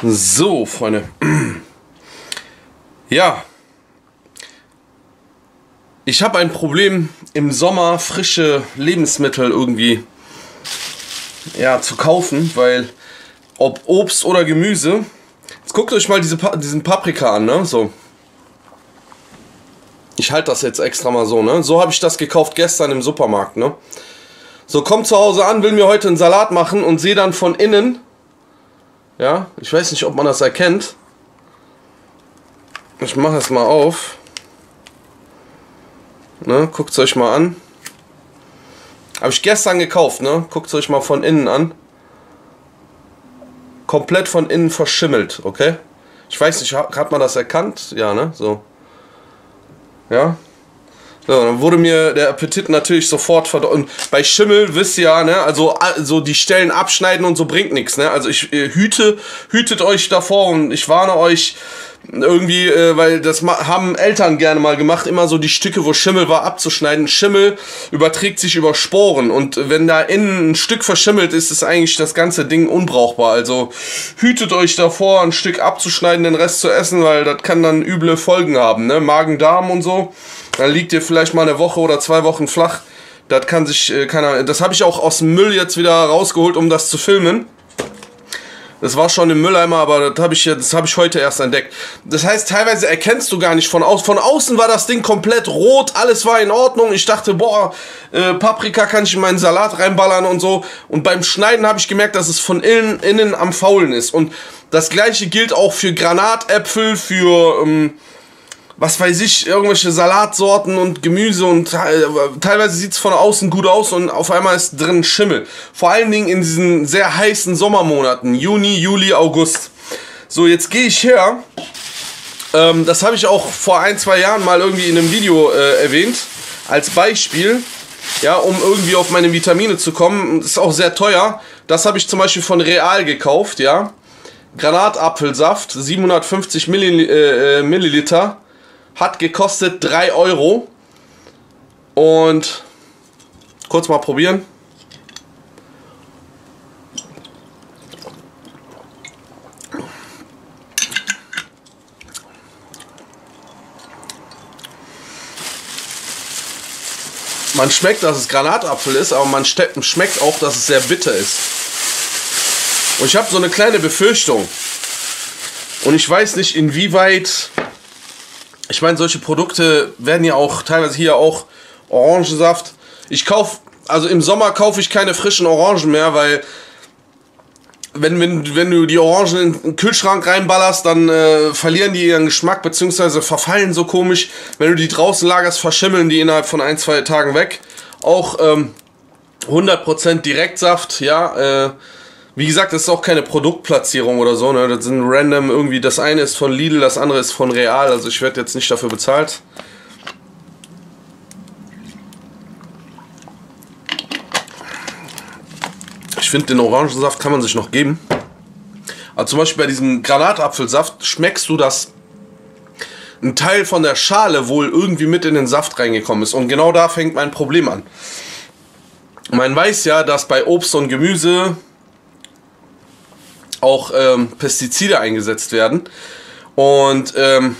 So, Freunde. Ja. Ich habe ein Problem, im Sommer frische Lebensmittel irgendwie zu kaufen, weil ob Obst oder Gemüse. Jetzt guckt euch mal diesen Paprika an, ne? So. Ich halte das jetzt extra mal so, ne? So habe ich das gekauft gestern im Supermarkt, ne? So, komm zu Hause an, will mir heute einen Salat machen und sehe dann von innen, ja, ich weiß nicht, ob man das erkennt. Ich mache es mal auf. Ne, guckt es euch mal an. Habe ich gestern gekauft, ne? Guckt es euch mal von innen an. Komplett von innen verschimmelt, okay? Ich weiß nicht, hat man das erkannt? Ja, ne? So. Ja. So, dann wurde mir der Appetit natürlich sofort verdorben. Und bei Schimmel wisst ihr ja, ne, also die Stellen abschneiden und so bringt nichts, ne? Also hütet euch davor und ich warne euch irgendwie, weil das haben Eltern gerne mal gemacht, immer so die Stücke, wo Schimmel war, abzuschneiden. Schimmel überträgt sich über Sporen und wenn da innen ein Stück verschimmelt ist, ist eigentlich das ganze Ding unbrauchbar. Also hütet euch davor, ein Stück abzuschneiden, den Rest zu essen, weil das kann dann üble Folgen haben, ne? Magen-Darm und so. Dann liegt ihr vielleicht mal eine Woche oder 2 Wochen flach. Das kann sich keiner. Das habe ich auch aus dem Müll jetzt wieder rausgeholt, um das zu filmen. Das war schon im Mülleimer, aber das habe ich heute erst entdeckt. Das heißt, teilweise erkennst du gar nicht von außen. Von außen war das Ding komplett rot, alles war in Ordnung. Ich dachte, boah, Paprika kann ich in meinen Salat reinballern und so. Und beim Schneiden habe ich gemerkt, dass es von innen am Faulen ist. Und das gleiche gilt auch für Granatäpfel, für was weiß ich, irgendwelche Salatsorten und Gemüse und teilweise sieht es von außen gut aus und auf einmal ist drin Schimmel. Vor allen Dingen in diesen sehr heißen Sommermonaten, Juni, Juli, August. So, jetzt gehe ich her, das habe ich auch vor 1-2 Jahren mal irgendwie in einem Video erwähnt, als Beispiel, ja, um irgendwie auf meine Vitamine zu kommen. Das ist auch sehr teuer. Das habe ich zum Beispiel von Real gekauft, ja. Granatapfelsaft, 750 Milliliter. Hat gekostet 3 Euro. Und kurz mal probieren. Man schmeckt, dass es Granatapfel ist, aber man schmeckt auch, dass es sehr bitter ist. Und ich habe so eine kleine Befürchtung. Und ich weiß nicht, inwieweit. Ich meine, solche Produkte werden ja auch teilweise hier auch Orangensaft. Also im Sommer kaufe ich keine frischen Orangen mehr, weil wenn du die Orangen in den Kühlschrank reinballerst, dann verlieren die ihren Geschmack, beziehungsweise verfallen so komisch. Wenn du die draußen lagerst, verschimmeln die innerhalb von 1-2 Tagen weg. Auch 100% Direktsaft, ja, wie gesagt, das ist auch keine Produktplatzierung oder so, ne? Das sind random irgendwie, das eine ist von Lidl, das andere ist von Real, also ich werde jetzt nicht dafür bezahlt. Ich finde, den Orangensaft kann man sich noch geben. Aber zum Beispiel bei diesem Granatapfelsaft schmeckst du, dass ein Teil von der Schale wohl irgendwie mit in den Saft reingekommen ist. Und genau da fängt mein Problem an. Man weiß ja, dass bei Obst und Gemüse auch Pestizide eingesetzt werden. Und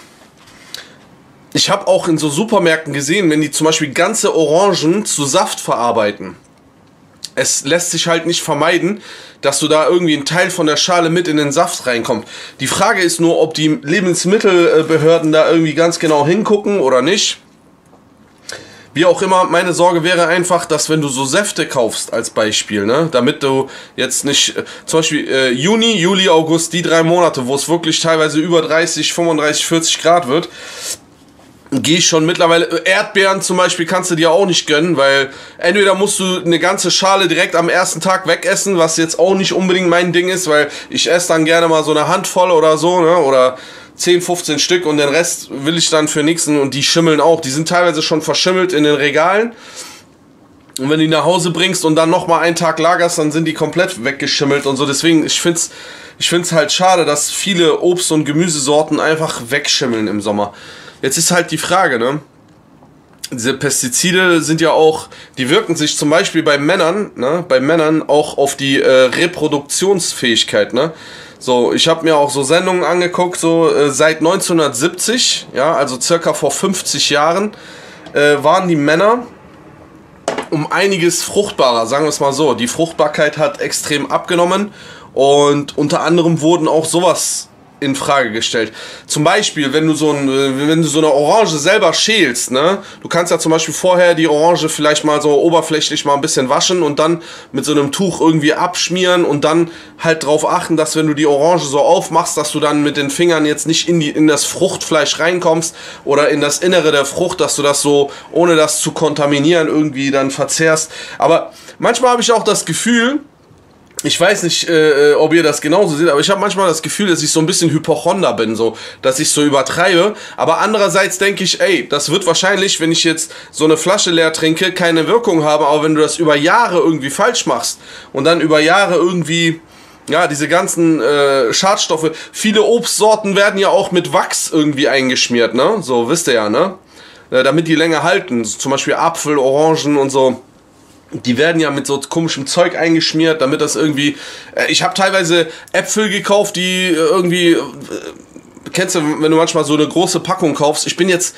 ich habe auch in so Supermärkten gesehen, wenn die zum Beispiel ganze Orangen zu Saft verarbeiten. Es lässt sich halt nicht vermeiden, dass du da irgendwie ein Teil von der Schale mit in den Saft reinkommt. Die Frage ist nur, ob die Lebensmittelbehörden da irgendwie ganz genau hingucken oder nicht. Wie auch immer, meine Sorge wäre einfach, dass wenn du so Säfte kaufst als Beispiel, ne, damit du jetzt nicht, zum Beispiel Juni, Juli, August, die 3 Monate, wo es wirklich teilweise über 30, 35, 40 Grad wird, gehe ich schon mittlerweile, Erdbeeren zum Beispiel kannst du dir auch nicht gönnen, weil entweder musst du eine ganze Schale direkt am ersten Tag wegessen, was jetzt auch nicht unbedingt mein Ding ist, weil ich esse dann gerne mal so eine Handvoll oder so, ne, oder 10, 15 Stück und den Rest will ich dann für nichts und die schimmeln auch. Die sind teilweise schon verschimmelt in den Regalen. Und wenn du die nach Hause bringst und dann nochmal einen Tag lagerst, dann sind die komplett weggeschimmelt und so. Deswegen, ich find's halt schade, dass viele Obst- und Gemüsesorten einfach wegschimmeln im Sommer. Jetzt ist halt die Frage, ne? diese Pestizide sind ja auch, die wirken sich zum Beispiel bei Männern, ne, bei Männern auch auf die Reproduktionsfähigkeit, ne. So, ich habe mir auch so Sendungen angeguckt, so seit 1970, ja, also circa vor 50 Jahren, waren die Männer um einiges fruchtbarer, sagen wir es mal so. Die Fruchtbarkeit hat extrem abgenommen und unter anderem wurden auch sowas in Frage gestellt. Zum Beispiel, wenn du so eine Orange selber schälst, ne? Du kannst ja zum Beispiel vorher die Orange vielleicht mal so oberflächlich mal ein bisschen waschen und dann mit so einem Tuch irgendwie abschmieren und dann halt drauf achten, dass wenn du die Orange so aufmachst, dass du dann mit den Fingern jetzt nicht in das Fruchtfleisch reinkommst oder in das Innere der Frucht, dass du das so, ohne das zu kontaminieren, irgendwie dann verzehrst. Aber manchmal habe ich auch das Gefühl, ich weiß nicht, ob ihr das genauso seht, aber ich habe manchmal das Gefühl, dass ich so ein bisschen Hypochonder bin, so, dass ich so übertreibe. Aber andererseits denke ich, ey, das wird wahrscheinlich, wenn ich jetzt so eine Flasche leer trinke, keine Wirkung haben. Aber wenn du das über Jahre irgendwie falsch machst und dann über Jahre irgendwie, ja, diese ganzen Schadstoffe, viele Obstsorten werden ja auch mit Wachs irgendwie eingeschmiert, ne? So, wisst ihr ja, ne? Damit die länger halten. Zum Beispiel Apfel, Orangen und so. Die werden ja mit so komischem Zeug eingeschmiert, damit das irgendwie... ich habe teilweise Äpfel gekauft, die irgendwie... kennst du, wenn du manchmal so eine große Packung kaufst? Ich bin jetzt...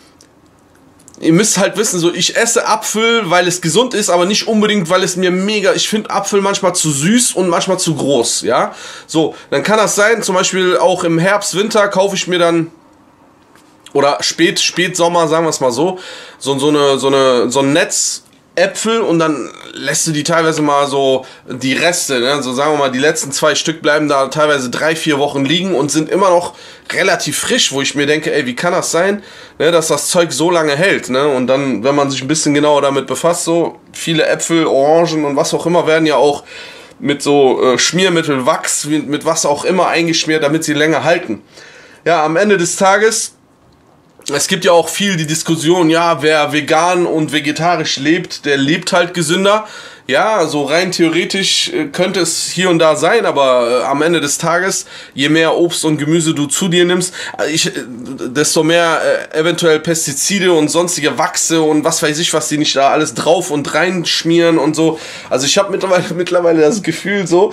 Ihr müsst halt wissen, so ich esse Apfel, weil es gesund ist, aber nicht unbedingt, weil es mir mega... Ich finde Apfel manchmal zu süß und manchmal zu groß, ja? So, dann kann das sein, zum Beispiel auch im Herbst, Winter kaufe ich mir dann... Oder Spätsommer, sagen wir es mal so, so ein Netz... Äpfel und dann lässt du die teilweise mal so die Reste, ne? So sagen wir mal, die letzten 2 Stück bleiben da teilweise 3-4 Wochen liegen und sind immer noch relativ frisch, wo ich mir denke, ey, wie kann das sein, ne, dass das Zeug so lange hält, ne? Und dann, wenn man sich ein bisschen genauer damit befasst, so viele Äpfel, Orangen und was auch immer werden ja auch mit so Schmiermittel, Wachs, mit was auch immer eingeschmiert, damit sie länger halten. Ja, am Ende des Tages, es gibt ja auch viel die Diskussion, ja, wer vegan und vegetarisch lebt, der lebt halt gesünder. Ja, so rein theoretisch könnte es hier und da sein, aber am Ende des Tages, je mehr Obst und Gemüse du zu dir nimmst, desto mehr eventuell Pestizide und sonstige Wachse und was weiß ich, was die nicht da alles drauf und reinschmieren und so. Also ich habe mittlerweile das Gefühl so...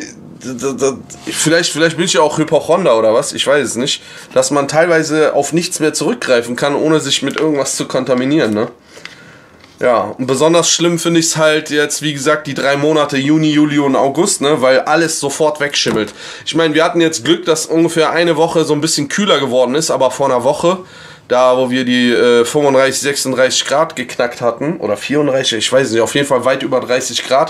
Vielleicht bin ich ja auch Hypochonder oder was, ich weiß es nicht, dass man teilweise auf nichts mehr zurückgreifen kann, ohne sich mit irgendwas zu kontaminieren, ne? Ja, und besonders schlimm finde ich es halt jetzt, wie gesagt, die 3 Monate Juni, Juli und August, ne, weil alles sofort wegschimmelt. Ich meine, wir hatten jetzt Glück, dass ungefähr eine Woche so ein bisschen kühler geworden ist, aber vor einer Woche, da wo wir die 35, 36 Grad geknackt hatten, oder 34, ich weiß nicht, auf jeden Fall weit über 30 Grad,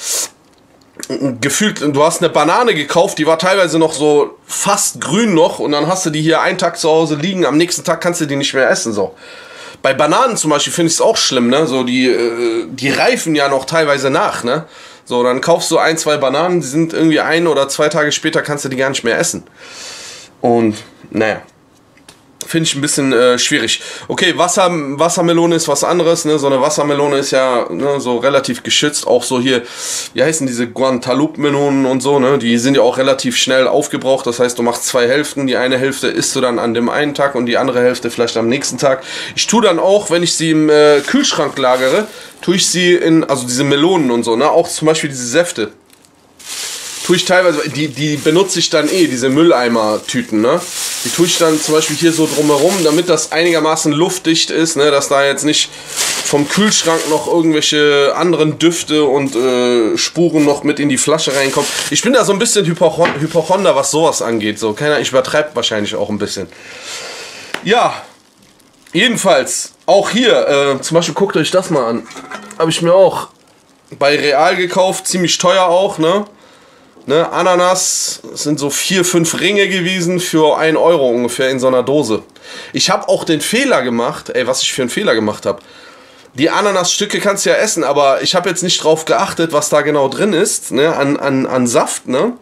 gefühlt, du hast eine Banane gekauft, die war teilweise noch so fast grün noch und dann hast du die hier einen Tag zu Hause liegen, am nächsten Tag kannst du die nicht mehr essen, so. Bei Bananen zum Beispiel finde ich es auch schlimm, ne, so die reifen ja noch teilweise nach, ne, so, dann kaufst du 1, 2 Bananen, die sind irgendwie 1 oder 2 Tage später kannst du die gar nicht mehr essen und, naja. Finde ich ein bisschen schwierig. Okay, Wassermelone ist was anderes, ne? So eine Wassermelone ist ja, ne, so relativ geschützt. Auch so hier, wie heißen diese Guantaloupe-Melonen und so, ne? Die sind ja auch relativ schnell aufgebraucht. Das heißt, du machst 2 Hälften. Die eine Hälfte isst du dann an dem einen Tag und die andere Hälfte vielleicht am nächsten Tag. Ich tue dann auch, wenn ich sie im Kühlschrank lagere, tue ich sie in, also diese Melonen und so, ne? Auch zum Beispiel diese Säfte. Tue ich teilweise, die benutze ich dann diese Mülleimer-Tüten, ne? Die tue ich dann zum Beispiel hier so drumherum, damit das einigermaßen luftdicht ist, ne? Dass da jetzt nicht vom Kühlschrank noch irgendwelche anderen Düfte und Spuren noch mit in die Flasche reinkommen. Ich bin da so ein bisschen Hypochonder, was sowas angeht, so. Ich übertreibe wahrscheinlich auch ein bisschen. Ja, jedenfalls, auch hier, zum Beispiel guckt euch das mal an. Habe ich mir auch bei Real gekauft, ziemlich teuer auch, ne? Ne, Ananas sind so 4, 5 Ringe gewesen für 1 Euro ungefähr in so einer Dose. Ich habe auch den Fehler gemacht, was ich für einen Fehler gemacht habe. Die Ananasstücke kannst du ja essen, aber ich habe jetzt nicht drauf geachtet, was da genau drin ist, ne, an Saft, ne.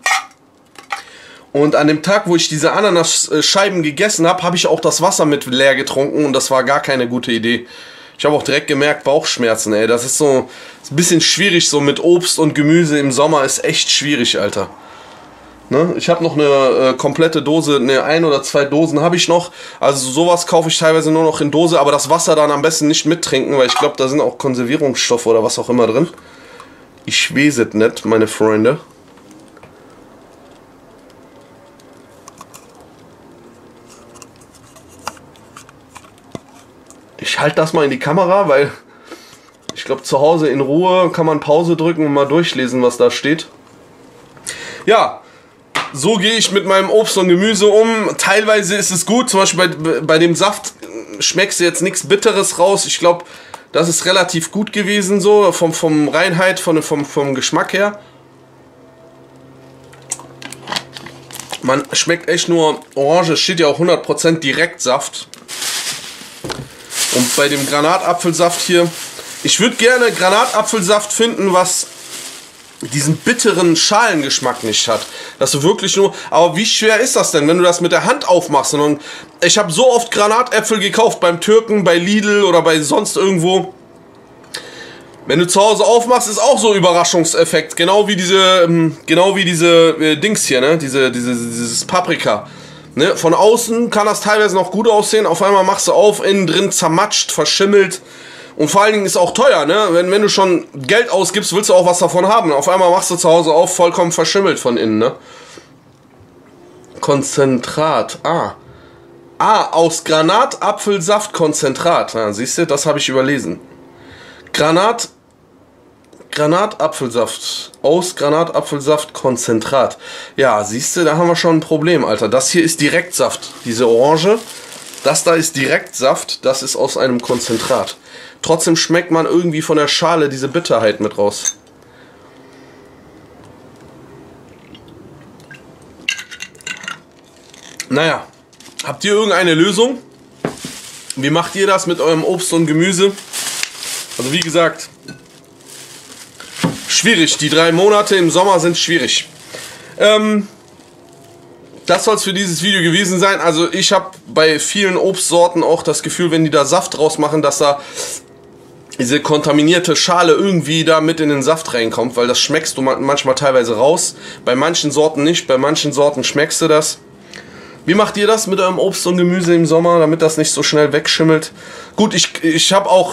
Und an dem Tag, wo ich diese Ananasscheiben gegessen habe, habe ich auch das Wasser mit leer getrunken und das war gar keine gute Idee. Ich habe auch direkt gemerkt, Bauchschmerzen, ey. Das ist so ein bisschen schwierig, so mit Obst und Gemüse im Sommer ist echt schwierig, Alter. Ne? Ich habe noch eine komplette Dose, eine 1 oder 2 Dosen habe ich noch. Also sowas kaufe ich teilweise nur noch in Dose, aber das Wasser dann am besten nicht mittrinken, weil ich glaube, da sind auch Konservierungsstoffe oder was auch immer drin. Ich weiß es nicht, meine Freunde. Ich halte das mal in die Kamera, weil ich glaube, zu Hause in Ruhe kann man Pause drücken und mal durchlesen, was da steht. Ja, so gehe ich mit meinem Obst und Gemüse um. Teilweise ist es gut, zum Beispiel bei dem Saft schmeckst du jetzt nichts Bitteres raus. Ich glaube, das ist relativ gut gewesen, so vom Reinheit, vom Geschmack her. Man schmeckt echt nur Orange, es steht ja auch 100% Direktsaft. Und bei dem Granatapfelsaft hier, ich würde gerne Granatapfelsaft finden, was diesen bitteren Schalengeschmack nicht hat. Dass du wirklich nur, aber wie schwer ist das denn, wenn du das mit der Hand aufmachst? Und ich habe so oft Granatäpfel gekauft, beim Türken, bei Lidl oder bei sonst irgendwo. Wenn du zu Hause aufmachst, ist auch so Überraschungseffekt. Genau wie diese Dings hier, ne? Dieses Paprika. Ne? Von außen kann das teilweise noch gut aussehen. Auf einmal machst du auf, innen drin zermatscht, verschimmelt. Und vor allen Dingen ist auch teuer, ne? Wenn du schon Geld ausgibst, willst du auch was davon haben. Auf einmal machst du zu Hause auf, vollkommen verschimmelt von innen, ne? Konzentrat. Aus Granatapfelsaft Konzentrat. Ja, siehst du, das habe ich überlesen. Granatapfelsaft. Aus Granatapfelsaft Konzentrat. Ja, siehst du, da haben wir schon ein Problem, Alter. Das hier ist Direktsaft. Diese Orange. Das da ist Direktsaft. Das ist aus einem Konzentrat. Trotzdem schmeckt man irgendwie von der Schale diese Bitterheit mit raus. Naja, habt ihr irgendeine Lösung? Wie macht ihr das mit eurem Obst und Gemüse? Also wie gesagt, schwierig. Die 3 Monate im Sommer sind schwierig. Das soll es für dieses Video gewesen sein. Also ich habe bei vielen Obstsorten auch das Gefühl, wenn die da Saft draus machen, dass da diese kontaminierte Schale irgendwie da mit in den Saft reinkommt, weil das schmeckst du manchmal teilweise raus. Bei manchen Sorten nicht, bei manchen Sorten schmeckst du das. Wie macht ihr das mit eurem Obst und Gemüse im Sommer, damit das nicht so schnell wegschimmelt? Gut, ich habe auch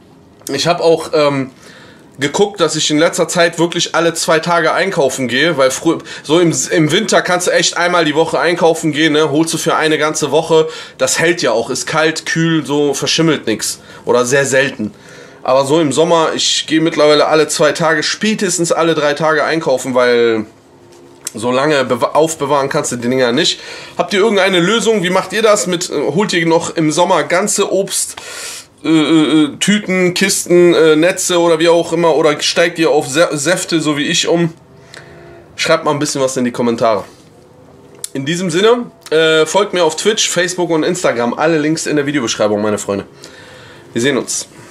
geguckt, dass ich in letzter Zeit wirklich alle 2 Tage einkaufen gehe, weil so im Winter kannst du echt einmal die Woche einkaufen gehen, ne? Holst du für eine ganze Woche, das hält ja auch, ist kalt, kühl, so verschimmelt nichts oder sehr selten. Aber so im Sommer, ich gehe mittlerweile alle 2 Tage, spätestens alle 3 Tage einkaufen, weil so lange aufbewahren kannst du die Dinger nicht. Habt ihr irgendeine Lösung? Wie macht ihr das? Holt ihr noch im Sommer ganze Obst, Tüten, Kisten, Netze oder wie auch immer? Oder steigt ihr auf Säfte, so wie ich, um? Schreibt mal ein bisschen was in die Kommentare. In diesem Sinne, folgt mir auf Twitch, Facebook und Instagram. Alle Links in der Videobeschreibung, meine Freunde. Wir sehen uns.